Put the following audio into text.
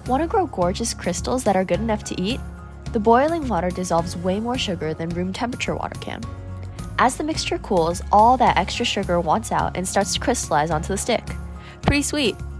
Want to grow gorgeous crystals that are good enough to eat? The boiling water dissolves way more sugar than room temperature water can. As the mixture cools, all that extra sugar wants out and starts to crystallize onto the stick. Pretty sweet.